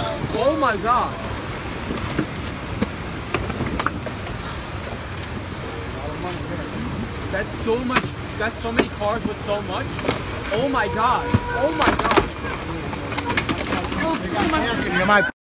Oh my god. That's so much. That's so many cars with so much. Oh my god. Oh my god.